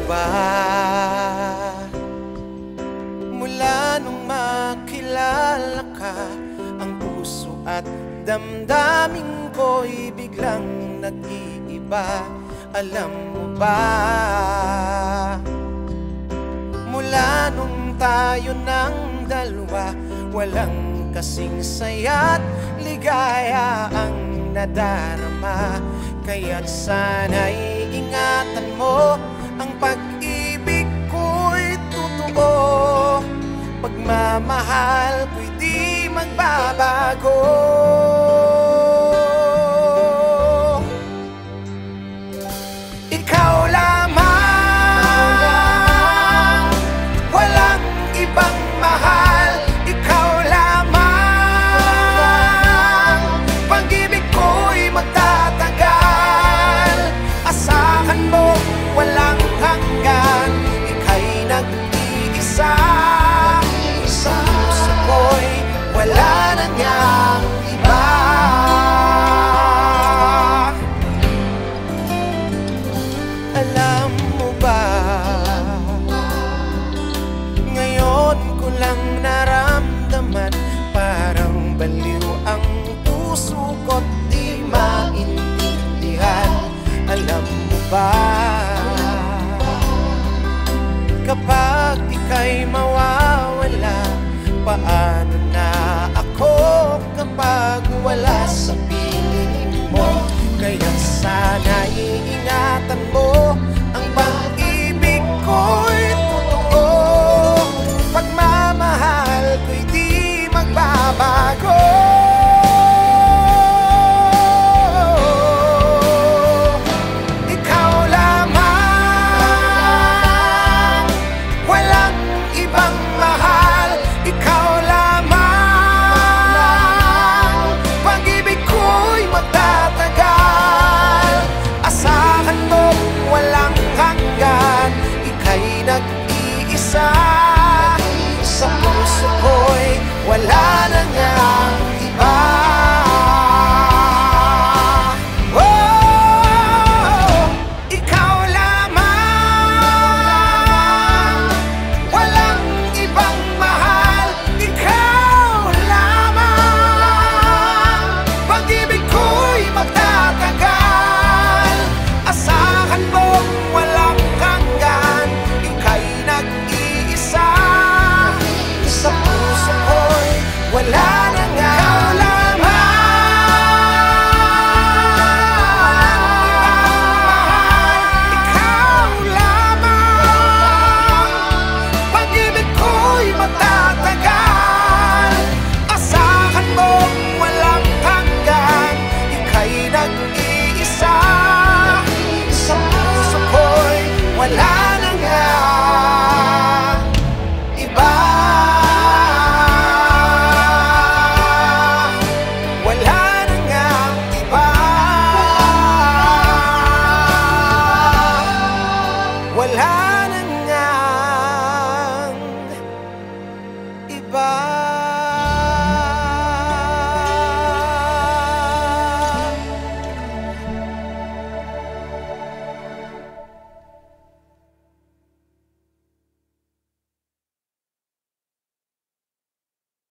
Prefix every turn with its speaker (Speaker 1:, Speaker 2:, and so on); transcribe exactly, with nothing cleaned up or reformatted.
Speaker 1: ba? Mula nung makilala ka, ang puso at damdamin ko'y biglang nag-iiba. Alam mo ba? Mula nung tayo ng dalawa, walang kasing saya't ligaya ang nadarama. Kaya't sana'y ingatan mo, ang pag-ibig ko'y totoo. Pagmamahal ko'y di magbabago. Ikaw lamang, walang ibang mahal. Ikaw lamang, pag-ibig ko'y magtatagal. Asahan mo, walang hanggan. Ika'y nag-iisa, puso ko'y wala na niyang iba. Alam mo ba, ngayon ko lang naramdaman, parang baliw ang puso ko't di maintindihan. Alam mo ba, kapag ika'y mawawala, paano na ako kapag wala sa piling mo? Kaya sana'y ingatan mo,